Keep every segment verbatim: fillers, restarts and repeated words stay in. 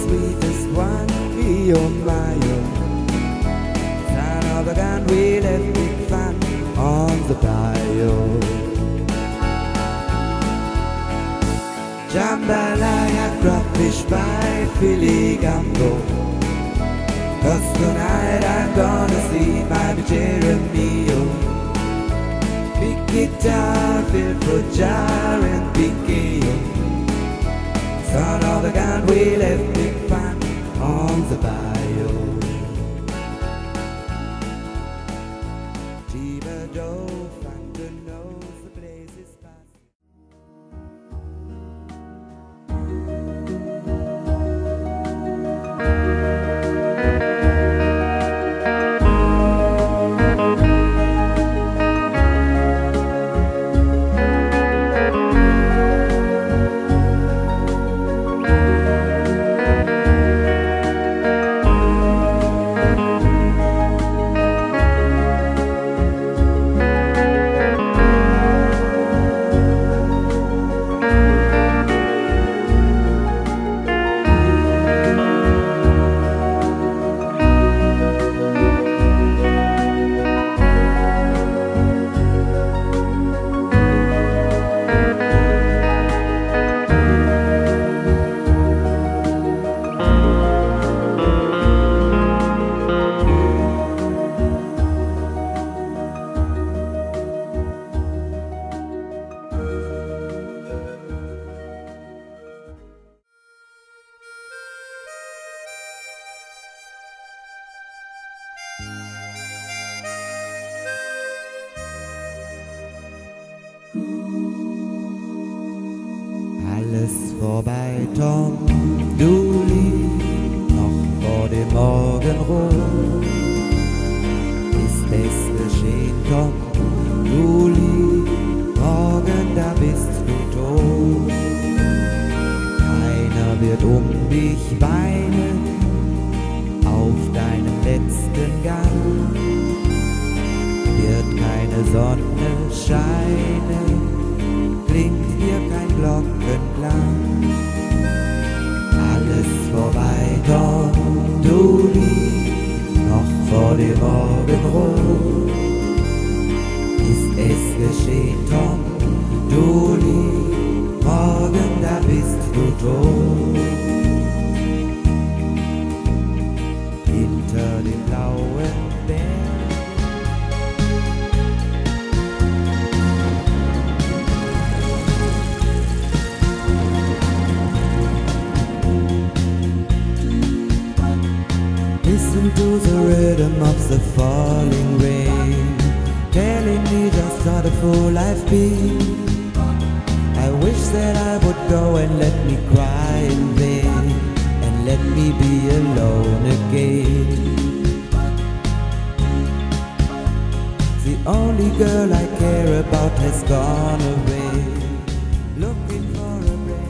sweetest one, me oh my oh. Son of a gun, we'll have big fun on the bayou. Jambalaya, crawfish pie, filet gumbo. 'Cause tonight I'm gonna see my Jeremio. Big guitar, fill for jar and big gale. Son of a gun, we'll have big fun on the bayou. Jeebado, fun to know the place is fast. Alles vorbei, Tom, du liegst noch vor dem Morgenrot. Ist es geschehen, Tom, du liegst, morgen da bist du tot. Keiner wird um dich weinen auf deinem letzten Gang. Wird keine Sonne scheinen, klingt hier kein Glockenklang. Alles vorbei, Tom, du liegst noch vor dem Morgenrot. Ist es geschehen, Tom, du liegst, morgen da bist du tot. Hinter dem blauen Berg listen to the rhythm of the falling rain, telling me just what a fool I've been. I wish that I would go and let me cry in vain, and let me be alone again. The only girl I care about has gone away, looking for a break.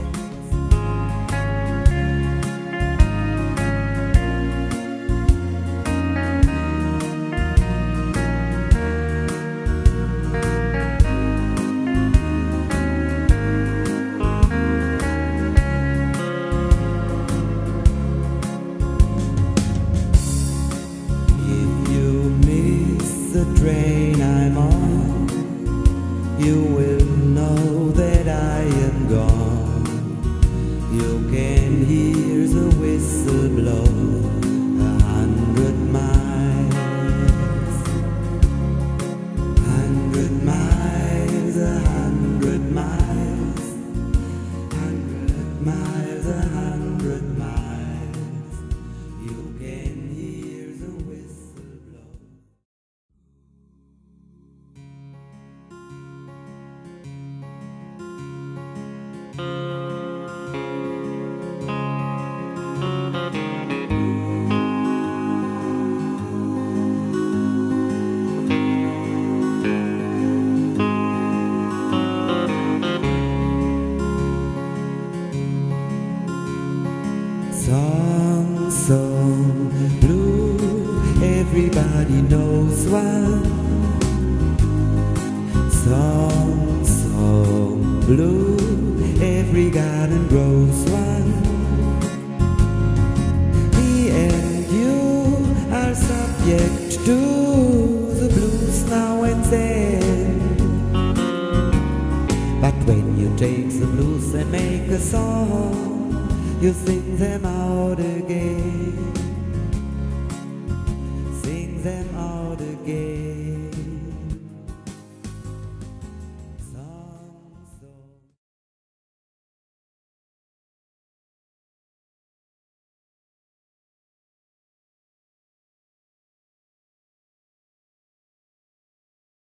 The train I'm on, you will know that I am gone. You can hear the whistle blow a hundred miles, hundred miles, a hundred miles, hundred miles, a hundred miles. You can hear the whistle blow. Song, song, blue, everybody knows one. Song, song, blue, every garden grows one. do the blues now and then. But when you take the blues and make a song, you sing them out again. Sing them out.